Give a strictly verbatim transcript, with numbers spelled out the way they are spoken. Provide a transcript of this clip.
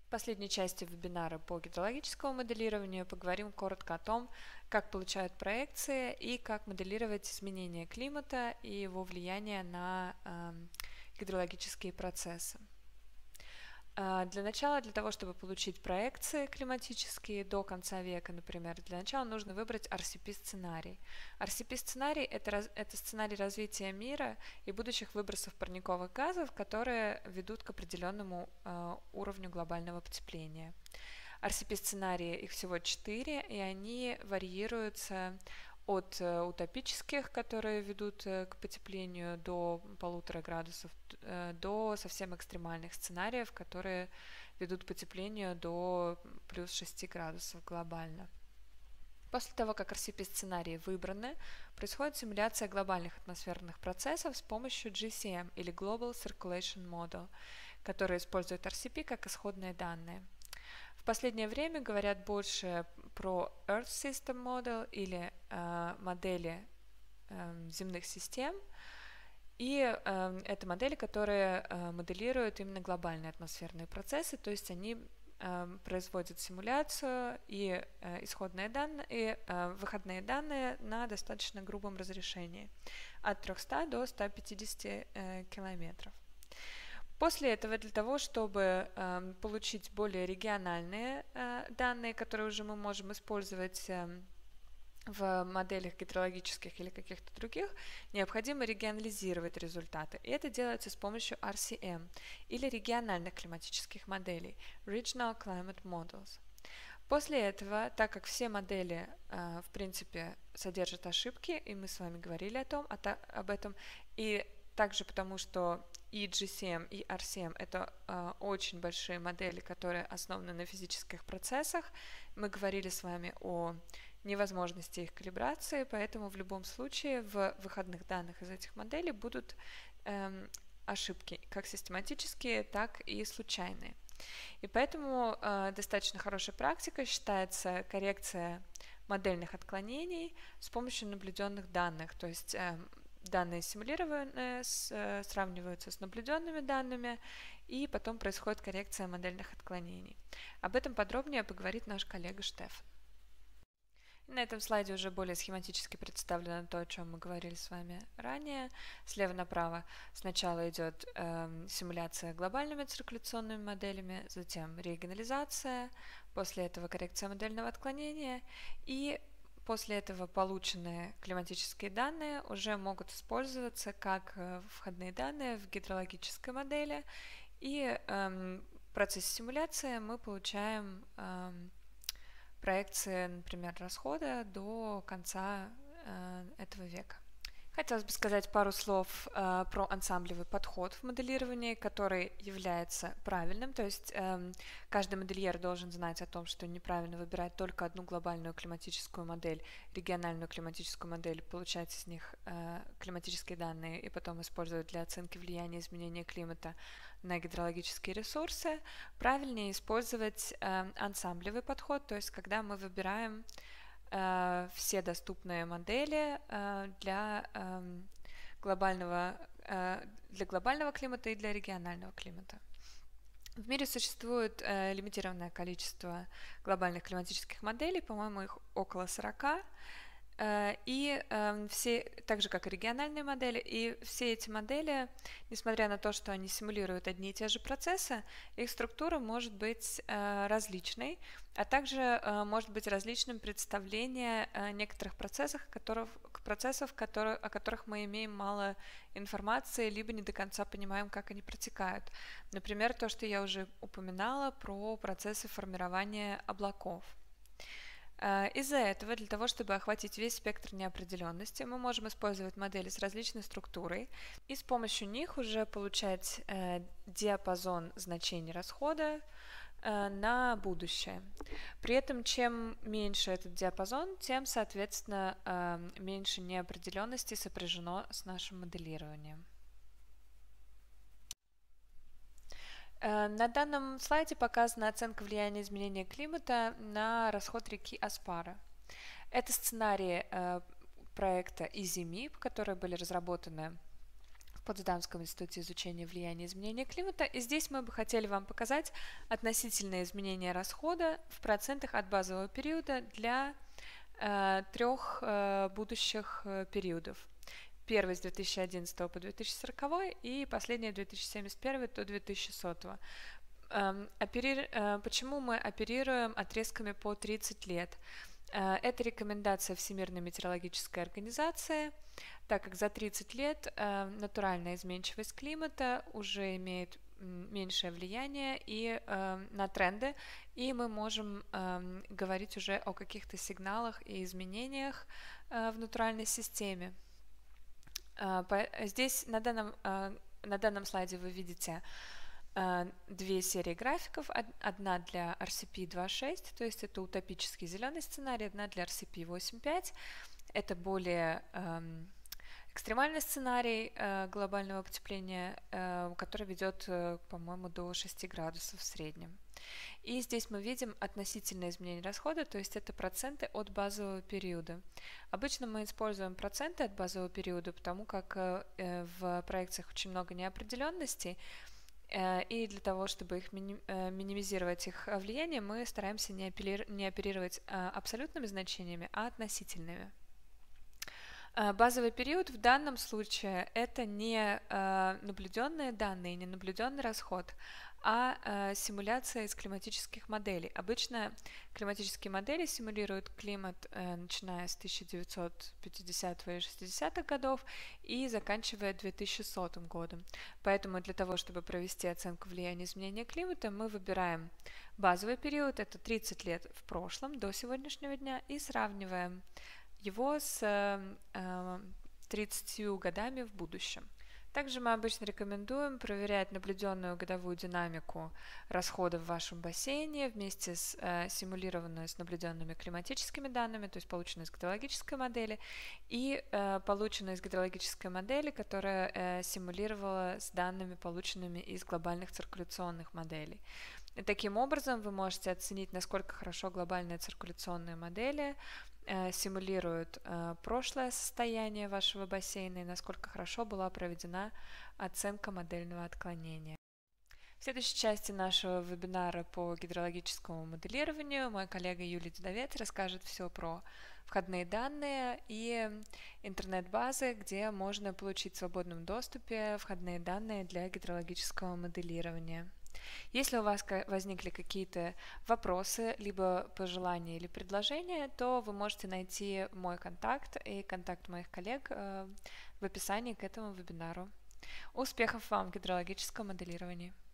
В последней части вебинара по гидрологическому моделированию поговорим коротко о том, как получают проекции и как моделировать изменения климата и его влияние на э, гидрологические процессы. Для начала, для того, чтобы получить проекции климатические до конца века, например, для начала нужно выбрать ар си пи-сценарий. ар си пи-сценарий – это, это сценарий развития мира и будущих выбросов парниковых газов, которые ведут к определенному э, уровню глобального потепления. ар си пи-сценарии, их всего четыре, и они варьируются от э, утопических, которые ведут э, к потеплению до полутора градусов, э, до совсем экстремальных сценариев, которые ведут к потеплению до плюс шести градусов глобально. После того, как ар си пи-сценарии выбраны, происходит симуляция глобальных атмосферных процессов с помощью джи си эм или Global Circulation Model, который использует ар си пи как исходные данные. В последнее время говорят больше про Earth System Model или э, модели э, земных систем. И э, это модели, которые э, моделируют именно глобальные атмосферные процессы, то есть они э, производят симуляцию и э, исходные данные, и э, выходные данные на достаточно грубом разрешении от трёхсот до ста пятидесяти э, километров. После этого, для того, чтобы э, получить более региональные э, данные, которые уже мы можем использовать э, в моделях гидрологических или каких-то других, необходимо регионализировать результаты. И это делается с помощью ар си эм или региональных климатических моделей, Regional Climate Models. После этого, так как все модели, э, в принципе, содержат ошибки, и мы с вами говорили о том, о, об этом, и также потому, что и джи си эм, и ар си эм – это э, очень большие модели, которые основаны на физических процессах. Мы говорили с вами о невозможности их калибрации, поэтому в любом случае в выходных данных из этих моделей будут э, ошибки, как систематические, так и случайные. И поэтому э, достаточно хорошей практикой считается коррекция модельных отклонений с помощью наблюденных данных, то есть э, данные симулированные с, э, сравниваются с наблюденными данными, и потом происходит коррекция модельных отклонений. Об этом подробнее поговорит наш коллега Штефан. На этом слайде уже более схематически представлено то, о чем мы говорили с вами ранее. Слева направо сначала идет э, симуляция глобальными циркуляционными моделями, затем регионализация, после этого коррекция модельного отклонения, и после этого полученные климатические данные уже могут использоваться как входные данные в гидрологической модели, и э, в процессе симуляции мы получаем э, проекции, например, расхода до конца э, этого века. Хотелось бы сказать пару слов э, про ансамблевый подход в моделировании, который является правильным, то есть э, каждый модельер должен знать о том, что неправильно выбирать только одну глобальную климатическую модель, региональную климатическую модель, получать из них э, климатические данные и потом использовать для оценки влияния изменения климата на гидрологические ресурсы. Правильнее использовать э, ансамблевый подход, то есть когда мы выбираем все доступные модели для глобального, для глобального климата и для регионального климата. В мире существует лимитированное количество глобальных климатических моделей, по-моему, их около сорока, и э, все, так же как и региональные модели, и все эти модели, несмотря на то, что они симулируют одни и те же процессы, их структура может быть э, различной, а также э, может быть различным представление э, некоторых процессов, которых, процессов которые, о которых мы имеем мало информации, либо не до конца понимаем, как они протекают. Например, то, что я уже упоминала про процессы формирования облаков. Из-за этого, для того, чтобы охватить весь спектр неопределенности, мы можем использовать модели с различной структурой и с помощью них уже получать э, диапазон значений расхода э, на будущее. При этом, чем меньше этот диапазон, тем, соответственно, э, меньше неопределенности сопряжено с нашим моделированием. На данном слайде показана оценка влияния изменения климата на расход реки Аспара. Это сценарии э, проекта EasyMap, которые были разработаны в Потсдамском институте изучения влияния изменения климата. И здесь мы бы хотели вам показать относительные изменения расхода в процентах от базового периода для э, трех э, будущих э, периодов. Первый с две тысячи одиннадцатого по две тысячи сороковой и последний две тысячи семьдесят первый до две тысячи сотого. Эм, оперир... э, почему мы оперируем отрезками по тридцать лет? Э, это рекомендация Всемирной метеорологической организации, так как за тридцать лет э, натуральная изменчивость климата уже имеет меньшее влияние и э, на тренды, и мы можем э, говорить уже о каких-то сигналах и изменениях э, в натуральной системе. Э, по, здесь на данном, э, на данном слайде вы видите э, две серии графиков. Одна для эр си пи два точка шесть, то есть это утопический зеленый сценарий, одна для эр си пи восемь точка пять. Это более э, экстремальный сценарий э, глобального потепления, э, который ведет, э, по-моему, до шести градусов в среднем. И здесь мы видим относительное изменение расхода, то есть это проценты от базового периода. Обычно мы используем проценты от базового периода, потому как э, в проекциях очень много неопределенностей, э, и для того, чтобы их мини э, минимизировать их влияние, мы стараемся не, не оперировать э, абсолютными значениями, а относительными. Базовый период в данном случае это не э, наблюденные данные, не наблюденный расход, а э, симуляция из климатических моделей. Обычно климатические модели симулируют климат, э, начиная с тысяча девятьсот пятидесятого и шестидесятых годов и заканчивая две тысячи сотым годом. Поэтому для того, чтобы провести оценку влияния изменения климата, мы выбираем базовый период, это тридцать лет в прошлом до сегодняшнего дня, и сравниваем его с э, тридцатью годами в будущем. Также мы обычно рекомендуем проверять наблюденную годовую динамику расходов в вашем бассейне вместе с э, симулированную с наблюденными климатическими данными, то есть полученную из гидрологической модели, и э, полученную из гидрологической модели, которая э, симулировала с данными, полученными из глобальных циркуляционных моделей. И таким образом вы можете оценить, насколько хорошо глобальные циркуляционные модели э, симулируют э, прошлое состояние вашего бассейна и насколько хорошо была проведена оценка модельного отклонения. В следующей части нашего вебинара по гидрологическому моделированию мой коллега Юлия Дедовец расскажет все про входные данные и интернет-базы, где можно получить в свободном доступе входные данные для гидрологического моделирования. Если у вас возникли какие-то вопросы, либо пожелания или предложения, то вы можете найти мой контакт и контакт моих коллег в описании к этому вебинару. Успехов вам в гидрологическом моделировании!